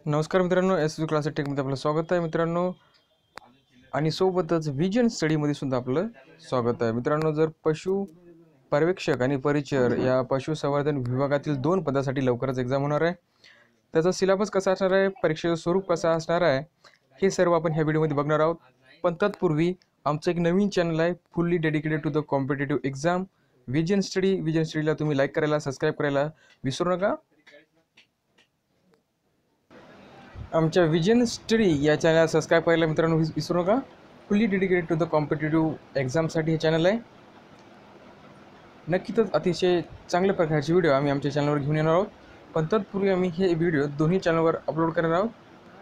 नमस्कार मित्रांनो, S V classes टेकमध्ये आपलं स्वागत आहे मित्रांनो. आणि सोबतच विजन स्टडीमध्ये सुद्धा आपलं स्वागत आहे मित्रांनो. जर पशु पर्यवेक्षक आणि परिचर या पशुसंवर्धन विभागातील 2 पदासाठी लवकरच एक्झाम होणार आहे. त्याचा सिलेबस कसा असणार आहे, परीक्षेचं स्वरूप कसं असणार आहे, हे सर्व आपण ह्या व्हिडिओमध्ये बघणार आहोत. पण तत्पूर्वी आमचं एक नवीन चॅनल आहे, fully dedicated to the competitive exam, vision study. Vision स्टडीला तुम्ही लाईक करायला, सबस्क्राईब करायला विसरू नका. आमच्या विजन स्टडी या चॅनलला सबस्क्राईब करायला मित्रांनो विसरू नका. Fully dedicated to the competitive एक्झामसाठी हे चॅनल आहे. नक्कीच अतिशय चांगल्या प्रकारचे व्हिडिओ आम्ही आमच्या चॅनलवर घेऊन येणार आहोत. पण तत्पूर्वी आम्ही हे व्हिडिओ दोन्ही चॅनलवर अपलोड करणार आहोत.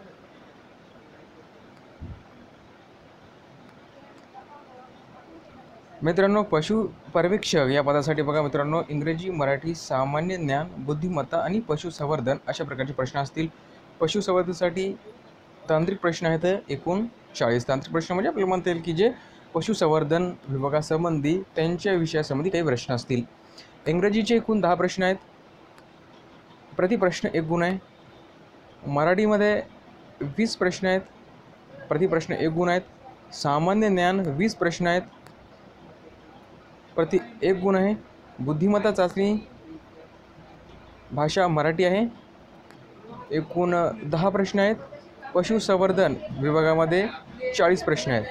मित्रांनो, पशु पर्यवेक्षक या पदासाठी बघा मित्रांनो, इंग्रजी, मराठी, सामान्य ज्ञान, बुद्धिमत्ता आणि पशुसंवर्धन अशा प्रकारचे प्रश्न असतील. पशुसंवर्धनासाठी तांत्रिक प्रश्न आहेत एकूण 40. तांत्रिक प्रश्न म्हणजे आपल्याला म्हणता येईल की जे पशुसंवर्धन विभागासंबंधी त्यांच्या विषयासंबंधी काही प्रश्न असतील. इंग्रजीचे एकूण 10 प्रश्न आहेत. प्रति प्रश्न 1 गुण आहे. मराठीमध्ये 20 प्रश्न आहेत. प्रति प्रश्न 1 गुण आहेत. सामान्य ज्ञान 20 प्रश्न आहेत. प्रति 1 गुण आहे. बुद्धिमत्ता चाचणी भाषा मराठी आहे. एकूण 10 प्रश्न आहेत. पशुसंवर्धन विभागामध्ये 40 प्रश्न आहेत.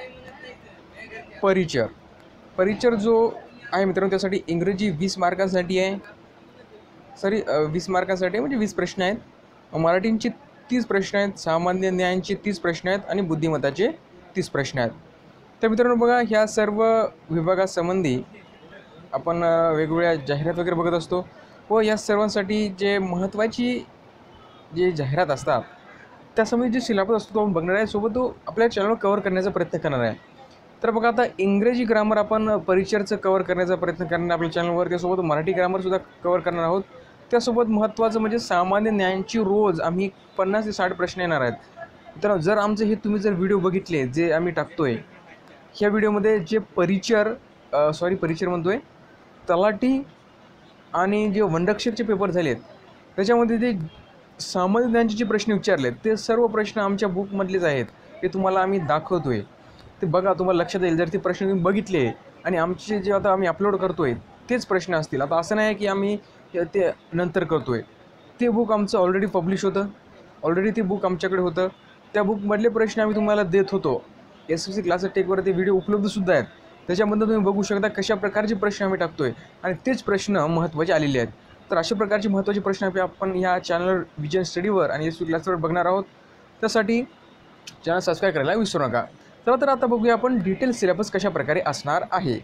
परिचर जो आहे मित्रांनो, त्यासाठी इंग्रजी 20 मार्कांसाठी आहे. 20 मार्कांसाठी म्हणजे 20 प्रश्न आहेत. मराठींचे 30 प्रश्न आहेत. सामान्य ज्ञानचे 30 प्रश्न आहेत आणि बुद्धिमत्ताचे 30 प्रश्न आहेत. तर मित्रांनो बघा, ह्या सर्व विभागासंबंधी आपण वेगवेगळ्या जाहिरात वगैरे बघत असतो व या सर्वांसाठी जे महत्त्वाची जे जाहिरात असतात त्यासंबंधी जे सिलेबस असतो तो आपण बघणार आहे. सोबत तो आपल्या चॅनलवर कव्हर करण्याचा प्रयत्न करणार आहे. तर बघा, आता इंग्रजी ग्रामर आपण परिचरचं कव्हर करण्याचा प्रयत्न करणार आपल्या चॅनलवर. त्यासोबत मराठी ग्रामरसुद्धा कव्हर करणार आहोत. त्यासोबत महत्त्वाचं म्हणजे सामान्य ज्ञानची रोज आम्ही 50 ते 60 प्रश्न येणार आहेत. तर जर आमचे हे तुम्ही जर व्हिडिओ बघितले जे आम्ही टाकतोय, ह्या व्हिडिओमध्ये जे परिचर म्हणतोय, तलाठी आणि जे वनरक्षकचे पेपर झालेत त्याच्यामध्ये ते सामान्य ज्ञानचे जे प्रश्न विचारलेत ते सर्व प्रश्न आमच्या बुकमधलेच आहेत. ते तुम्हाला आम्ही दाखवतोय. ते बघा, तुम्हाला लक्षात येईल. जर ते प्रश्न तुम्ही बघितले आणि आमचे जे आता आम्ही अपलोड करतोय तेच प्रश्न असतील. आता असं नाही की आम्ही ते नंतर करतोय. ते बुक आमचं ऑलरेडी पब्लिश होतं. ऑलरेडी ते बुक आमच्याकडे होतं. त्या बुकमधले प्रश्न आम्ही तुम्हाला देत होतो. SVC क्लासेस टेकवर ते व्हिडिओ उपलब्धसुद्धा आहेत. त्याच्यामध्ये तुम्ही बघू शकता कशा प्रकारचे प्रश्न आम्ही टाकतोय आणि तेच प्रश्न महत्त्वाचे आलेले आहेत. तर अशा प्रकारचे महत्त्वाचे प्रश्न आपण ह्या चॅनलवर विजन स्टडीवर आणि SVC क्लासवर बघणार आहोत. त्यासाठी चॅनल सबस्क्राईब करायला विसरू नका. तर आता बघूया आपण डिटेल सिलेबस कशा प्रकारे असणार आहे.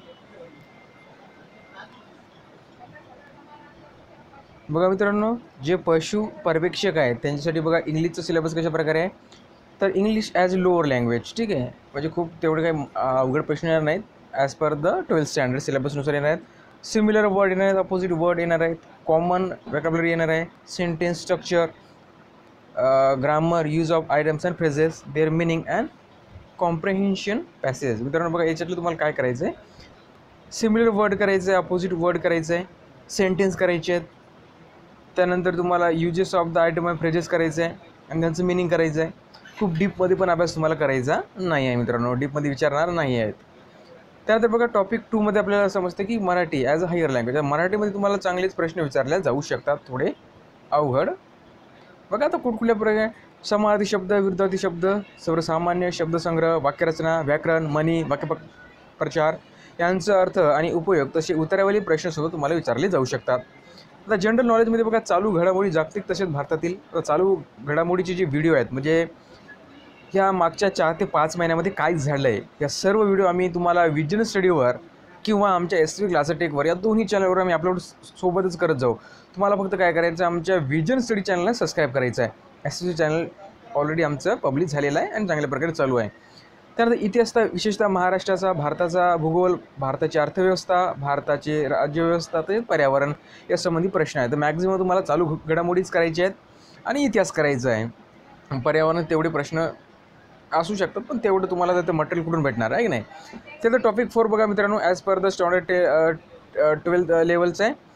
बघा मित्रांनो, जे पशु पर्यवेक्षक आहेत त्यांच्यासाठी बघा इंग्लिशचं सिलेबस कशा प्रकारे आहे. तर इंग्लिश ॲज लोअर लँग्वेज, ठीक आहे. म्हणजे खूप तेवढे काही अवघड प्रश्न येणार नाहीत. As per the 12th standard सिलेबसनुसार येणार आहेत. सिमिलर वर्ड येणार आहेत. अपोजिट वर्ड येणार आहेत. कॉमन व्हॅकॅब्युलरी येणार आहे. Sentence structure, grammar, use of items and phrases, their meaning and comprehension passage. मित्रांनो बघा, याच्यातलं तुम्हाला काय करायचं आहे, सिमिलर वर्ड करायचं आहे, अपोजिट वर्ड करायचं आहे, सेंटेन्स करायचे आहेत. त्यानंतर तुम्हाला uses of the item and phrases करायचं आहे आणि त्यांचं मिनिंग करायचं आहे. खूप डीपमध्ये पण अभ्यास तुम्हाला करायचा नाही आहे मित्रांनो. डीपमध्ये विचारणार नाही आहेत. त्यानंतर बघा, टॉपिक 2 मध्ये आपल्याला समजतं की Marathi as a higher language. मराठीमध्ये तुम्हाला चांगलेच प्रश्न विचारले जाऊ शकतात, थोडे अवघड. बघा, आता कुठकुठल्या प्रकारे समार्थी शब्द, विरुद्धार्थी शब्द, सर्वसामान्य शब्दसंग्रह, वाक्यरचना, व्याकरण, म्हणी, वाक्यप्रचार यांचा अर्थ आणि उपयोग तसे उतरावरील प्रश्नसुद्धा तुम्हाला विचारले जाऊ शकतात. आता जनरल नॉलेजमध्ये बघा, चालू घडामोडी जागतिक तसेच भारतातील चालू घडामोडीचे जे व्हिडिओ आहेत, म्हणजे ह्या मागच्या 4 ते 5 महिन्यामध्ये काय झालं आहे, या सर्व व्हिडिओ आम्ही तुम्हाला विजन स्टडीवर किंवा आमच्या SVC क्लासेस टेकवर या दोन्ही चॅनलवर आम्ही अपलोड सोबतच करत जाऊ. तुम्हाला फक्त काय करायचं, आमच्या विजन स्टडी चॅनलला सबस्क्राईब करायचं आहे. SVC चॅनल ऑलरेडी आमचं पब्लिश झालेलं आहे आणि चांगल्या प्रकारे चालू आहे. त्यानंतर इतिहास, विशेषतः महाराष्ट्राचा, भारताचा भूगोल, भारताची अर्थव्यवस्था, भारताचे राज्यव्यवस्था, ते पर्यावरण यासंबंधी प्रश्न आहेत. तर मॅक्झिमम तुम्हाला चालू घडामोडीच करायचे आहेत आणि इतिहास करायचा आहे. पर्यावरण तेवढे प्रश्न असू शकतात, पण तेवढं तुम्हाला ते मटेरियल कुठून भेटणार आहे की नाही. त्याचं टॉपिक 4 बघा मित्रांनो, as per the standard 12th लेवलचं आहे.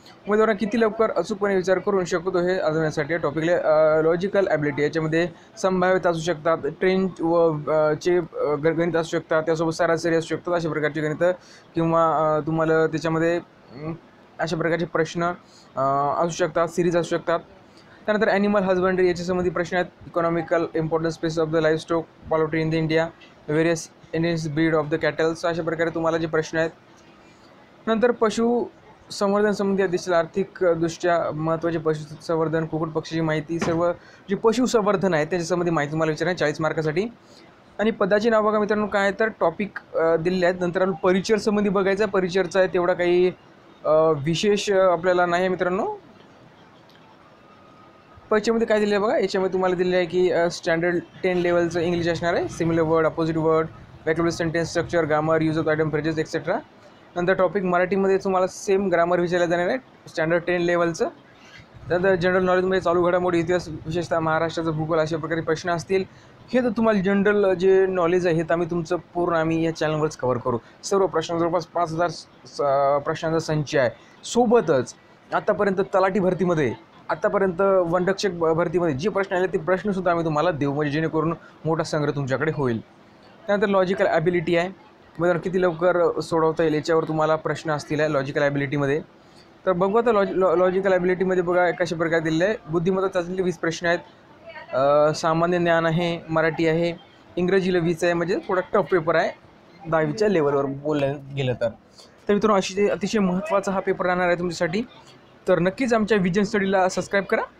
उमेदवार किती लवकर अचूकपणे विचार करू शकतो हे अजूनसाठी टॉपिकला लॉजिकल ॲबिलिटी, याच्यामध्ये संभाव्यता असू शकतात, ट्रेंड व चे गणित असू शकतात, त्यासोबत सरासरी असू शकतात, अशा प्रकारचे गणित, किंवा तुम्हाला त्याच्यामध्ये अशा प्रकारचे प्रश्न असू शकतात, सिरीज असू शकतात. त्यानंतर ॲनिमल हजबंड्री याच्या संबंधी प्रश्न आहेत. Economical importance space of the life stock poultry in the India, various Indians breed of the cattles, अशा प्रकारे तुम्हाला जे प्रश्न आहेत. नंतर पशुसंवर्धन संबंधी देशाला आर्थिकदृष्ट्या महत्त्वाचे पशुसंवर्धन, कुक्कुटपक्षीची माहिती, सर्व जे पशुसंवर्धन आहे त्याच्यासंबंधी माहिती तुम्हाला विचारणार 40 मार्कासाठी. आणि पदाची नाव बघा मित्रांनो काय आहे तर टॉपिक दिलेले आहेत. नंतर आपण परिचय संबंधी बघायचा, परिचयचा आहे तेवढा काही विशेष आपल्याला नाही आहे मित्रांनो. परिचयमध्ये काय दिलं आहे बघा, याच्यामध्ये तुम्हाला दिलेलं आहे की स्टँडर्ड 10 लेवलचं इंग्लिश असणार आहे, similar word, opposite word, vocabulary, sentence structure, grammar, use of item, phrases etcetera. नंतर टॉपिक मराठीमध्ये तुम्हाला सेम ग्रामर विचारलं जाणार आहे स्टँडर्ड 10 लेवलचं. त्यानंतर जनरल नॉलेजमध्ये चालू घडामोडी, इतिहास, विशेषतः महाराष्ट्राचा भूगोल, अशा प्रकारे प्रश्न असतील. हे तर तुम्हाला जनरल जे नॉलेज आहे हे तर आम्ही पूर्ण या चॅनलवरच कव्हर करू. सर्व प्रश्न जवळपास 5000 प्रश्नांचा संच आहे. सोबतच आत्तापर्यंत तलाठी भरतीमध्ये, आत्तापर्यंत वनरक्षक भरतीमध्ये जे प्रश्न आले ते प्रश्नसुद्धा आम्ही तुम्हाला देऊ, म्हणजे जेणेकरून मोठा संग्रह तुमच्याकडे होईल. त्यानंतर लॉजिकल ॲबिलिटी आहे, बरं किती लवकर सोडवता येईल याच्यावर तुम्हाला प्रश्न असतील आहे लॉजिकल ॲबिलिटीमध्ये. तर बघू आता लॉजिकल ॲबिलिटीमध्ये बघा कशा प्रकारे दिलेलं आहे. बुद्धिमत्ता चाचणीला 20 प्रश्न आहेत, सामान्य ज्ञान आहे, मराठी आहे, इंग्रजीला 20 आहे, म्हणजे थोडा टफ पेपर आहे 10वीच्या लेवलवर बोललं गेलं तर. तर मित्रांनो अतिशय महत्त्वाचा हा पेपर राहणार आहे तुमच्यासाठी. तर नक्कीच आमच्या विजन स्टडीला सबस्क्राईब करा.